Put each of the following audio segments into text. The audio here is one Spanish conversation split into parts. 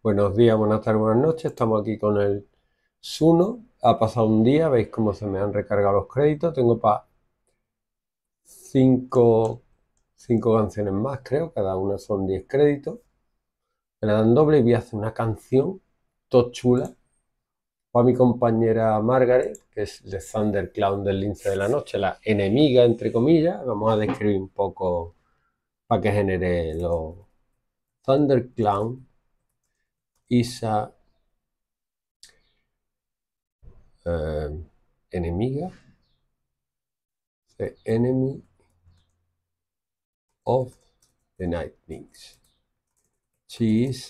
Buenos días, buenas tardes, buenas noches. Estamos aquí con el Suno. Ha pasado un día, veis cómo se me han recargado los créditos. Tengo para cinco canciones más, creo. Cada una son 10 créditos. Me la dan doble y voy a hacer una canción todo chula para mi compañera Margaret, que es The Thunderclown del lince de la noche, la enemiga, entre comillas. Vamos a describir un poco para que genere los Thunderclown is a enemiga, the enemy of the Nightwings. She is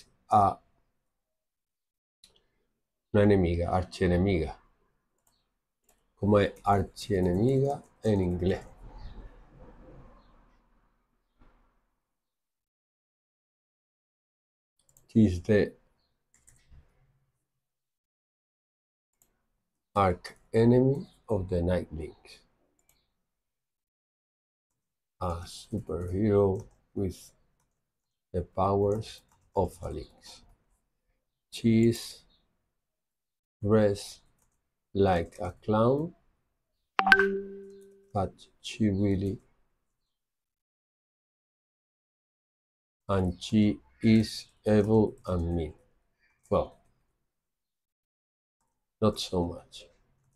una enemiga, archienemiga. ¿Cómo es archienemiga en inglés? She is the arch enemy of the Nightwings. A superhero with the powers of a lynx. She is dressed like a clown, but she really, and she is evil and mean. Well, not so much.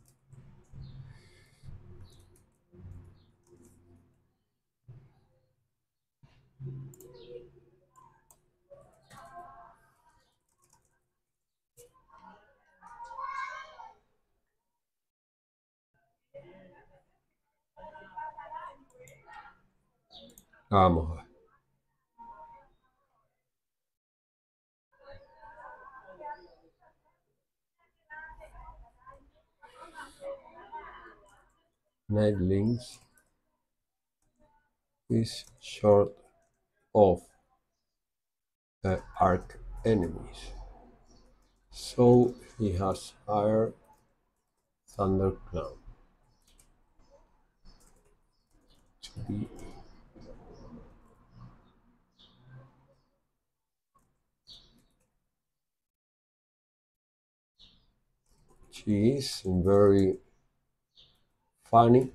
Vamos a ver. Nightwings is short of the arch enemies, so he has hired Thunderclown to be she is very funny,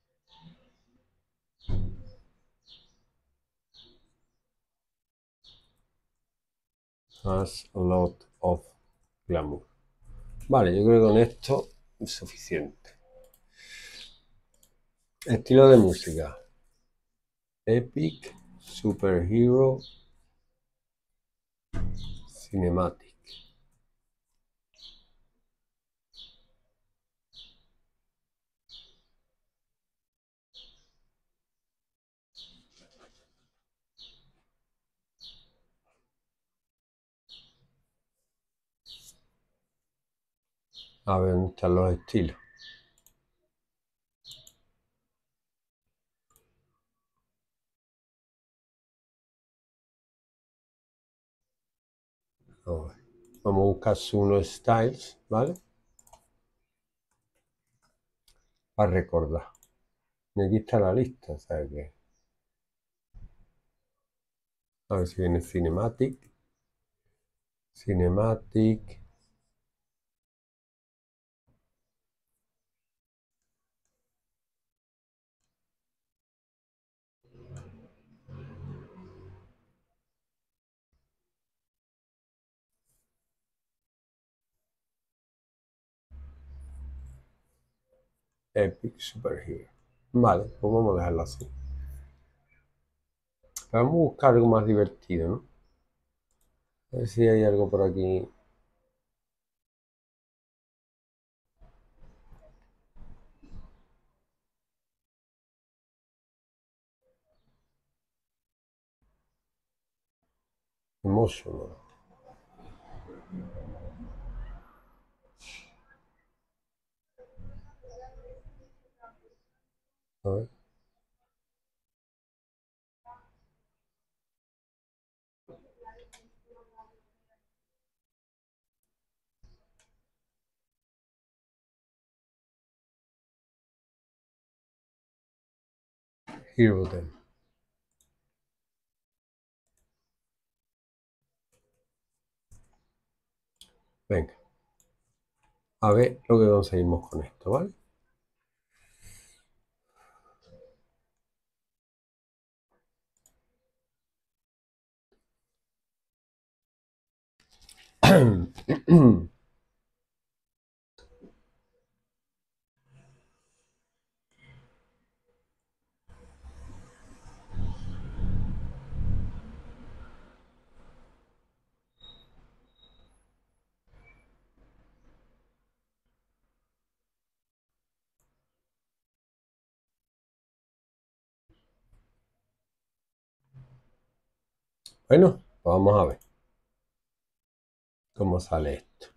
has a lot of glamour. Vale, yo creo que con esto es suficiente. Estilo de música: epic, superhero, cinematic. A ver dónde están los estilos. Vamos a buscar Suno Styles, ¿vale? Para recordar. Y aquí está la lista, o sea que... A ver si viene Cinematic. Cinematic. Epic Superhero. Vale, pues vamos a dejarlo así. Vamos a buscar algo más divertido, ¿no? A ver si hay algo por aquí. Emotional. A ver. Hero then. Venga. A ver lo que conseguimos con esto, ¿vale? Bueno, pues vamos a ver cómo sale esto.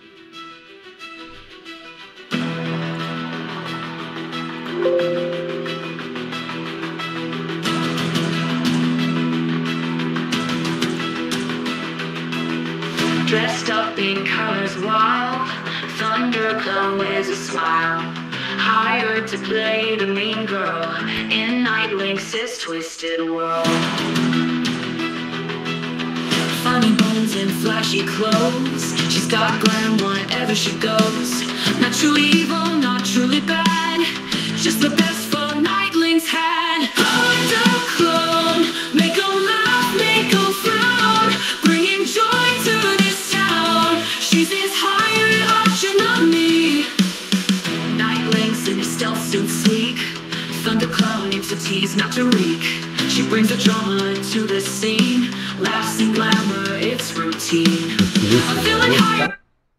Dressed up in colors wild, Thundercloud wears a smile. Hired to play the mean girl in Nightlink's twisted world. Funny bones and flashy clothes, she's got glam wherever she goes. Not truly evil, not truly bad, just the best for Nightlink's had. Thundercloud, make 'em laugh, make 'em frown, bringing joy to this town. She's his hired option on me. Nightlink's in her stealth suit sleek, Thundercloud needs to tease, not to reek. She brings the drama to the scene, laughs and glamour, it's routine. I'm feeling higher.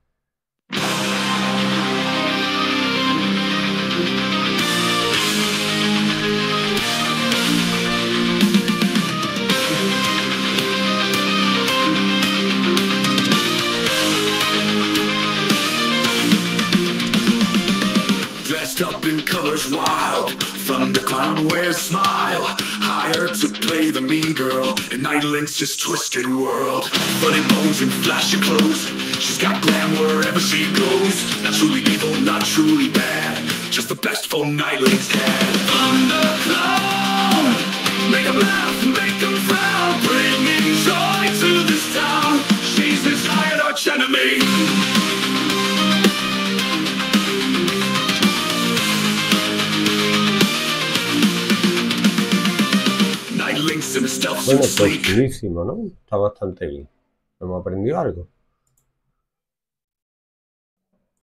Dressed up in colors wild, Thundercloud wears a smile. Hired to play the mean girl in Nightlink's twisted world. Funny bones and flashy clothes, she's got glam wherever she goes. Not truly evil, not truly bad, just the best for Nightlink's had. Thundercloud, make 'em laugh, make 'em frown, bringing joy to this town. She's his hired arch enemy. Bueno, pues chulísimo, ¿no? Está bastante bien. Hemos aprendido algo.